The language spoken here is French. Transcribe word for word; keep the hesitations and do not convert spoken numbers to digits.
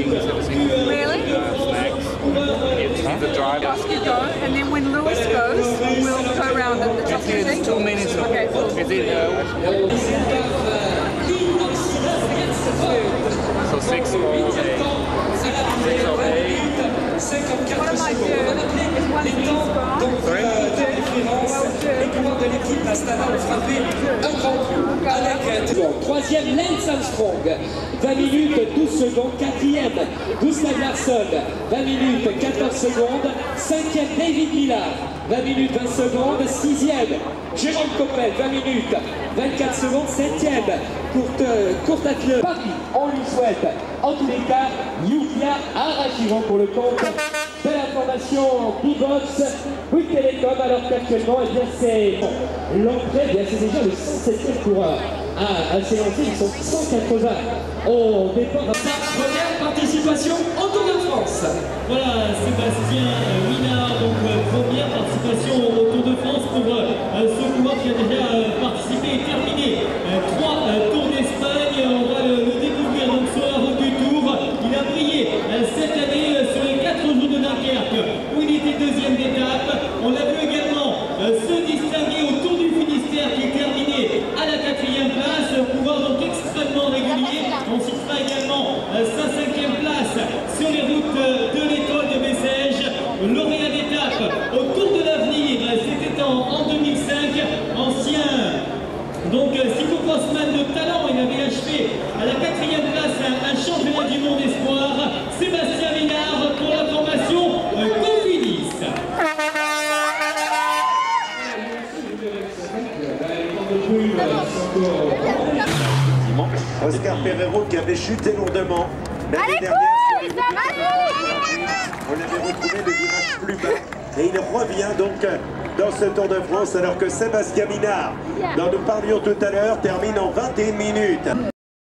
Really? He's the driver. Off you go, and then when Lewis goes, we'll go round at the top of the It's thing. two minutes. Okay, cool. Is it, uh, so six or eight? Six or eight? What am I doing? Is one of these gone? Sorry? Troisième, Lance Armstrong, vingt minutes, douze secondes. Quatrième, Gustav Larsson, vingt minutes, quatorze secondes. Cinquième, David Millar, vingt minutes, vingt secondes. Sixième, Jérôme Coppel, vingt minutes, vingt-quatre secondes. Septième, courte, courte athlète. Paris, on lui souhaite, en tous les cas, Yukia Arashiro pour le compte. Belle information en B-Box, Bouygues Télécom, alors qu'actuellement, eh bien, c'est l'entrée, eh bien, c'est déjà le cent septième coureur à, à s'élancer, ils sont cent quatre-vingts au départ. Première participation au Tour de France. Voilà, Sébastien Minard, donc euh, première participation au Tour de France pour euh, ce coureur qui a déjà euh, participé et terminé euh, trois euh, Tours d'Espagne. On va le, le découvrir donc sur la route du Tour. Il a brillé euh, cette année euh, sur les quatre jours de Dunkerque où il était deuxième d'étape. On l'a vu également euh, se distinguer au Tour du Finistère qui est terminé à la quatrième place. Un coureur donc extrêmement régulier. On citera également euh, sa cinquième place sur les routes euh, de l'étoile de Bessèges. Lauréat d'étape au Tour de l'Avenir, c'était en, en deux mille cinq. Ancien donc cyclocrossman de talent, il avait achevé à la quatrième place un, un championnat du monde espoir. Sébastien Minard pour la formation euh, Cofidis. Oscar Pereiro qui avait chuté lourdement l'année dernière. On l'avait retrouvé le virage plus bas et il revient donc dans ce Tour de France alors que Sébastien Minard, dont nous parlions tout à l'heure, termine en vingt et une minutes.